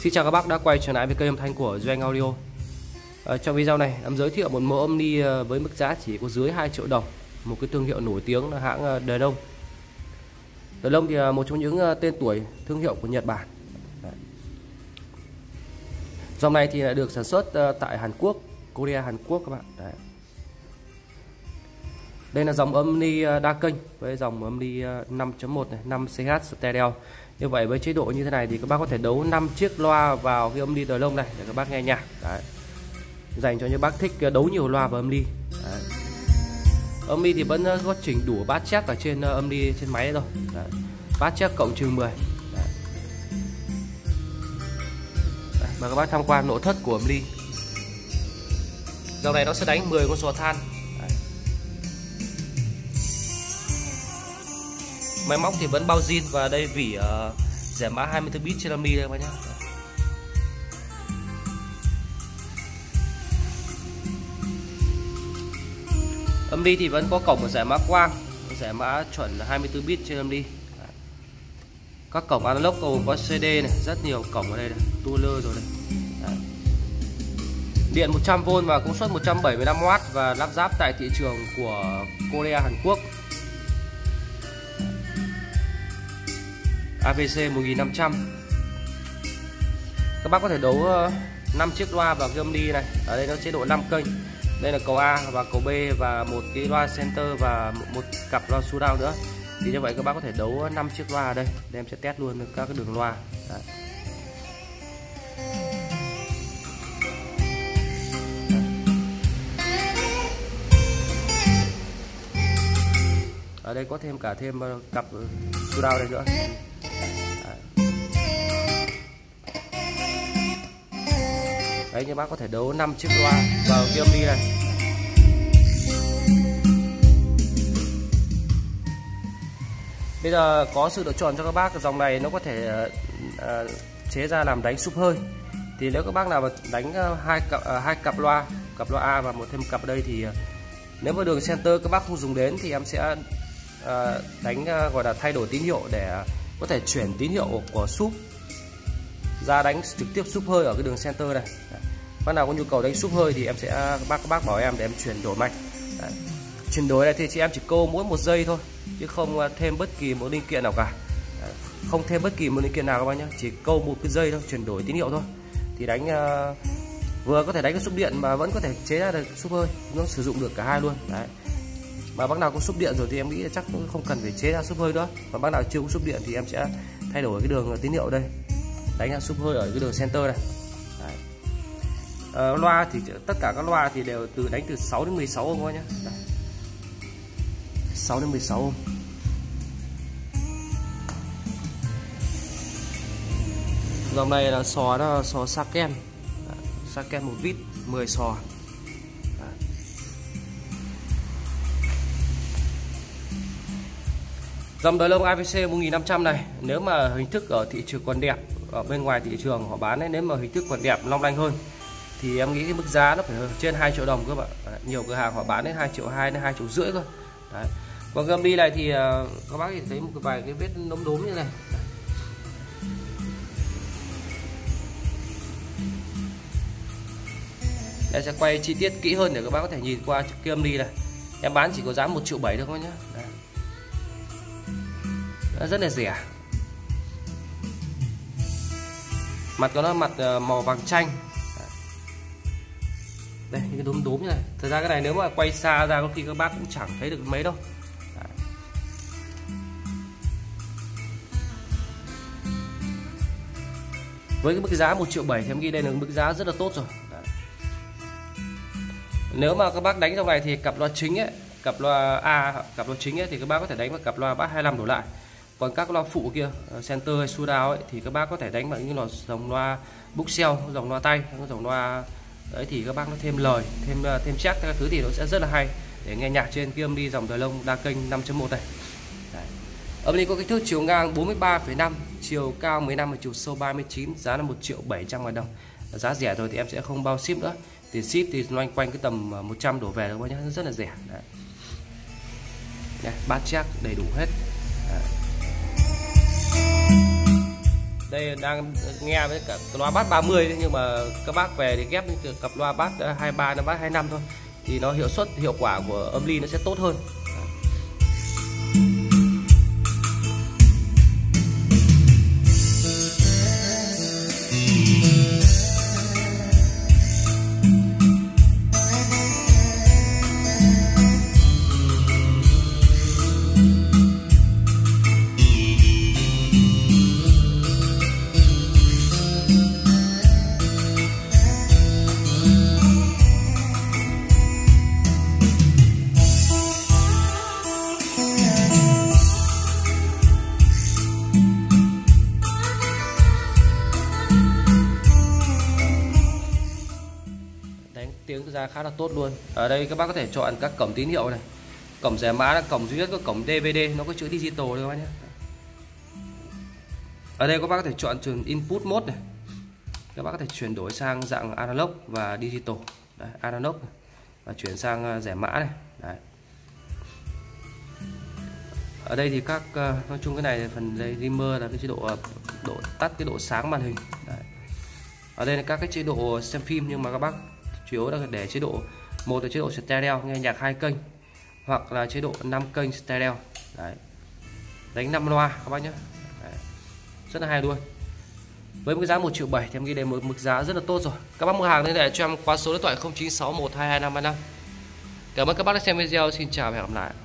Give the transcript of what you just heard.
Xin chào các bác đã quay trở lại với kênh âm thanh của Duy Anh Audio. Trong video này em giới thiệu một mẫu âm ly với mức giá chỉ có dưới 2 triệu đồng, một cái thương hiệu nổi tiếng là hãng Delong. Delong thì là một trong những tên tuổi thương hiệu của Nhật Bản. Dòng này thì được sản xuất tại Hàn Quốc, Korea, Hàn Quốc các bạn. Đấy. Đây là dòng âm ly đa kênh với dòng âm ly 5.1 này, 5CH stereo. Như vậy với chế độ như thế này thì các bác có thể đấu 5 chiếc loa vào cái âm ly Delong này để các bác nghe nhạc. Đấy. Dành cho những bác thích đấu nhiều loa vào âm ly. Đấy. Âm ly thì vẫn có chỉnh đủ bát jack ở trên âm ly trên máy rồi. Đấy. Bát jack cộng trừ 10. Đấy. Đấy. Và các bác tham quan nội thất của âm ly. Dòng này nó sẽ đánh 10 con sò than. Máy móc thì vẫn bao zin và đây vỉ rẻ mã 24 bit trên âm ly đây các bác nhé. Âm ly thì vẫn có cổng rẻ mã quang, rẻ mã chuẩn 24 bit trên âm ly. Các cổng analog gồm có CD này, rất nhiều cổng ở đây này, tu lơ rồi này. Đấy. Điện 100V và công suất 175W và lắp ráp tại thị trường của Korea, Hàn Quốc. AVC 1500. Các bác có thể đấu 5 chiếc loa vào cái âm ly này. Ở đây nó chế độ 5 kênh. Đây là cầu A và cầu B và một cái loa center và một cặp loa showdown nữa. Thì như vậy các bác có thể đấu 5 chiếc loa ở đây. Để em sẽ test luôn các cái đường loa. Đấy. Ở đây có thêm cặp showdown đây nữa. Đấy, như bác có thể đấu 5 chiếc loa vào cái âm ly này. Bây giờ có sự lựa chọn cho các bác. Dòng này nó có thể chế ra làm đánh súp hơi. Thì nếu các bác nào mà đánh hai cặp loa A và thêm cặp ở đây thì nếu mà đường center các bác không dùng đến thì em sẽ đánh gọi là thay đổi tín hiệu để có thể chuyển tín hiệu của súp ra đánh trực tiếp súp hơi ở cái đường center này. Bác nào có nhu cầu đánh súp hơi thì em sẽ các bác bảo em để em chuyển đổi mạch. Đấy. Chuyển đổi này thì chị em chỉ câu mỗi 1 giây thôi chứ không thêm bất kỳ một linh kiện nào cả. Đấy. Không thêm bất kỳ một linh kiện nào các bác nhé, chỉ câu một cái dây thôi, chuyển đổi tín hiệu thôi thì đánh vừa có thể đánh cái súp điện mà vẫn có thể chế ra được súp hơi, nó sử dụng được cả hai luôn. Đấy. Mà bác nào có súp điện rồi thì em nghĩ là chắc cũng không cần phải chế ra súp hơi nữa. Và bác nào chưa có súp điện thì em sẽ thay đổi cái đường tín hiệu đây, đánh ra súp hơi ở cái đường center này. Loa thì tất cả các loa thì đều đánh từ 6 đến 16 ohm thôi nhé. 6 đến 16 ohm. Dòng này là sò Saken. Saken 1 vít 10 sò. Dòng Delong AVC 1500 này, nếu mà hình thức ở thị trường còn đẹp, ở bên ngoài thị trường họ bán ấy, nếu mà hình thức còn đẹp long lanh hơn thì em nghĩ cái mức giá nó phải trên 2 triệu đồng các bạn. Nhiều cửa hàng họ bán đến 2,2 triệu đến 2,5 triệu cơ. Đấy. Còn cái âm ly này thì các bác nhìn thấy một vài cái vết đốm đốm như này. Em sẽ quay chi tiết kỹ hơn để các bác có thể nhìn qua cái âm ly này. Em bán chỉ có giá 1,7 triệu thôi các bác nhé. Nó rất là rẻ. Mặt của nó mặt màu vàng chanh. Đây, những cái đốm đốm như này. Thật ra cái này nếu mà quay xa ra có khi các bác cũng chẳng thấy được mấy đâu. Đấy. Với cái mức giá 1,7 triệu thì em nghĩ đây là mức giá rất là tốt rồi. Đấy. Nếu mà các bác đánh trong này thì cặp loa chính ấy, cặp loa A, cặp loa chính ấy thì các bác có thể đánh vào cặp loa bass 25 đổ lại. Còn các loa phụ kia, center hay showdown ấy thì các bác có thể đánh bằng những dòng loa bookshelf, dòng loa tay, dòng loa đấy thì các bác nó thêm lời, thêm chắc các thứ thì nó sẽ rất là hay để nghe nhạc trên cái âm ly dòng Delong đa kênh 5.1 này. Đấy. Âm ly có kích thước chiều ngang 43,5, chiều cao 15 và chiều sâu 39, giá là 1,7 triệu đồng. Giá rẻ rồi thì em sẽ không bao ship nữa. Tiền ship thì loanh quanh cái tầm 100 đổ về thôi nhé, rất là rẻ. Đấy. Đây, bát jack đầy đủ hết. Đấy. Đây đang nghe với cả loa bass 30 đấy, nhưng mà các bác về thì ghép những cặp loa bass 23 đến bass 25 thôi thì nó hiệu quả của âm ly nó sẽ tốt hơn. Tiếng ra khá là tốt luôn. Ở đây các bác có thể chọn các cổng tín hiệu này. Cổng rẻ mã là cổng duy nhất có cổng DVD, nó có chữ digital đấy các bác nhé. Ở đây các bác có thể chọn trường input mode này. Các bác có thể chuyển đổi sang dạng analog và digital. Đấy, analog này. Và chuyển sang rẻ mã này. Đấy. Ở đây thì các nói chung cái này phần đây dimmer là cái chế độ tắt cái độ sáng màn hình. Đấy. Ở đây là các cái chế độ xem phim, nhưng mà các bác chủ yếu là để chế độ một là chế độ stereo nghe nhạc 2 kênh, hoặc là chế độ 5 kênh stereo. Đấy. Đánh 5 loa các bác nhé. Đấy. Rất là hay luôn. Với một cái giá 1.7 triệu thì em nghĩ đây một mức giá rất là tốt rồi. Các bác mua hàng liên hệ cho em qua số điện thoại 0961222525. Cảm ơn các bác đã xem video. Xin chào và hẹn gặp lại.